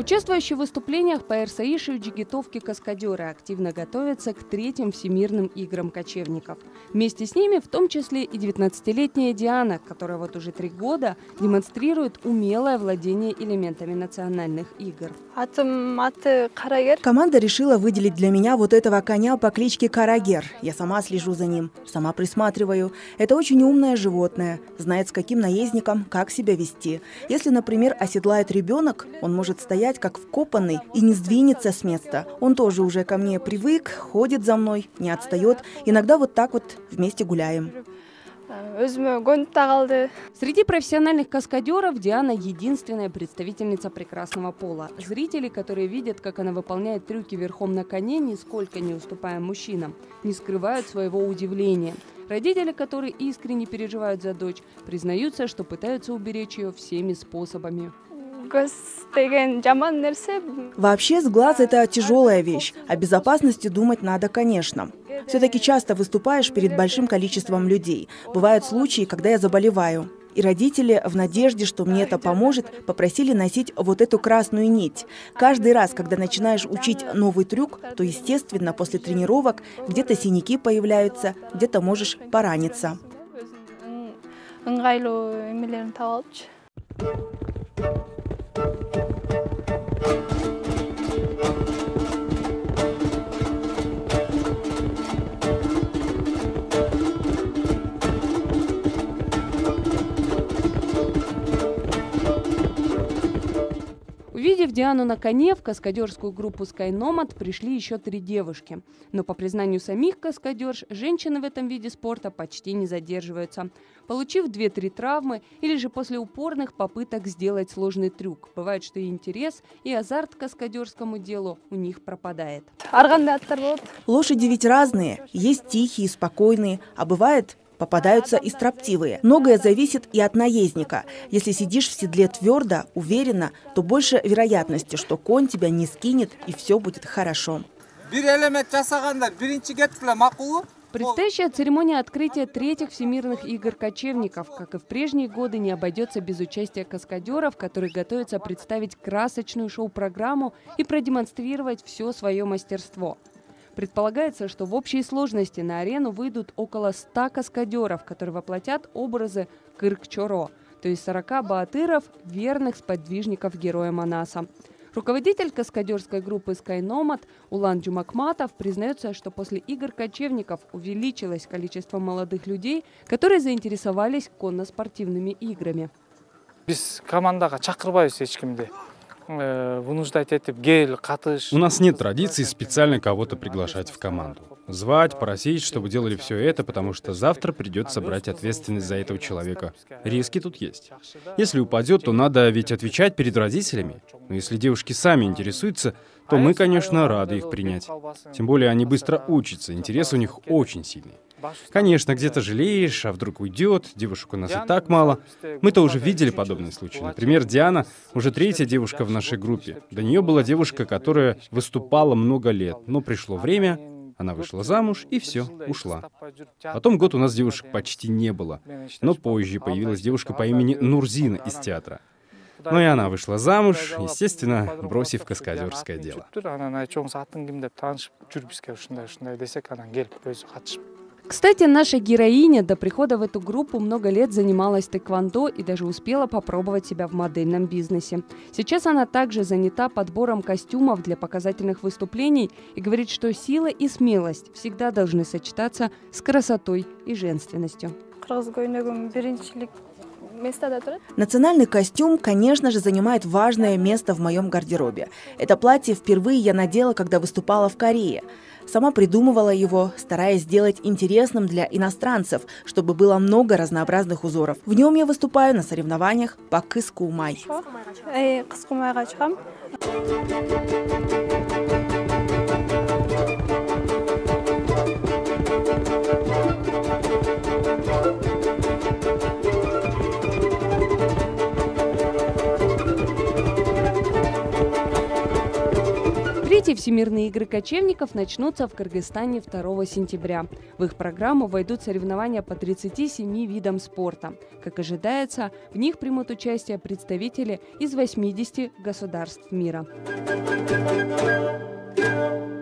Участвующие в выступлениях по РСАИШ и джигитовке каскадеры активно готовятся к 3-м Всемирным играм кочевников. Вместе с ними в том числе и 19-летняя Диана, которая вот уже 3 года демонстрирует умелое владение элементами национальных игр. Команда решила выделить для меня вот этого коня по кличке Карагер. Я сама слежу за ним, сама присматриваю. Это очень умное животное, знает, с каким наездником, как себя вести. Если, например, оседлает ребенок, он может стоять как вкопанный и не сдвинется с места. Он тоже уже ко мне привык, ходит за мной, не отстает. Иногда вот так вот вместе гуляем. Среди профессиональных каскадеров Диана единственная представительница прекрасного пола. Зрители, которые видят, как она выполняет трюки верхом на коне, нисколько не уступая мужчинам, не скрывают своего удивления. Родители, которые искренне переживают за дочь, признаются, что пытаются уберечь ее всеми способами. Вообще, сглаз – это тяжелая вещь. О безопасности думать надо, конечно. Все-таки часто выступаешь перед большим количеством людей. Бывают случаи, когда я заболеваю. И родители, в надежде, что мне это поможет, попросили носить вот эту красную нить. Каждый раз, когда начинаешь учить новый трюк, то, естественно, после тренировок где-то синяки появляются, где-то можешь пораниться. Увидев Диану на коне, в каскадерскую группу Sky Nomad пришли еще 3 девушки. Но по признанию самих каскадерш, женщины в этом виде спорта почти не задерживаются. Получив 2-3 травмы или же после упорных попыток сделать сложный трюк. Бывает, что и интерес, и азарт к каскадерскому делу у них пропадает. Лошади ведь разные. Есть тихие, спокойные, а бывает... попадаются и строптивые. Многое зависит и от наездника. Если сидишь в седле твердо, уверенно, то больше вероятности, что конь тебя не скинет и все будет хорошо. Предстоящая церемония открытия 3-х Всемирных игр кочевников, как и в прежние годы, не обойдется без участия каскадеров, которые готовятся представить красочную шоу-программу и продемонстрировать все свое мастерство. Предполагается, что в общей сложности на арену выйдут около 100 каскадеров, которые воплотят образы Кырк-Чоро, то есть 40 баатыров, верных сподвижников героя Манаса. Руководитель каскадерской группы Sky Nomad Улан Джумакматов признается, что после игр кочевников увеличилось количество молодых людей, которые заинтересовались конно-спортивными играми. У нас нет традиции специально кого-то приглашать в команду. Звать, просить, чтобы делали все это, потому что завтра придется брать ответственность за этого человека. Риски тут есть. Если упадет, то надо ведь отвечать перед родителями. Но если девушки сами интересуются, то мы, конечно, рады их принять. Тем более они быстро учатся, интерес у них очень сильный. Конечно, где-то жалеешь, а вдруг уйдет, девушек у нас и так мало. Мы-то уже видели подобные случаи. Например, Диана уже 3-я девушка в нашей группе. До нее была девушка, которая выступала много лет, но пришло время, она вышла замуж и все, ушла. Потом год у нас девушек почти не было, но позже появилась девушка по имени Нурзина из театра. Но и она вышла замуж, естественно, бросив каскадерское дело. Кстати, наша героиня до прихода в эту группу много лет занималась тэквондо и даже успела попробовать себя в модельном бизнесе. Сейчас она также занята подбором костюмов для показательных выступлений и говорит, что сила и смелость всегда должны сочетаться с красотой и женственностью. Национальный костюм, конечно же, занимает важное место в моем гардеробе. Это платье впервые я надела, когда выступала в Корее. Сама придумывала его, стараясь сделать интересным для иностранцев, чтобы было много разнообразных узоров. В нем я выступаю на соревнованиях по кыскумай. Третьи всемирные игры кочевников начнутся в Кыргызстане 2 сентября. В их программу войдут соревнования по 37 видам спорта. Как ожидается, в них примут участие представители из 80 государств мира.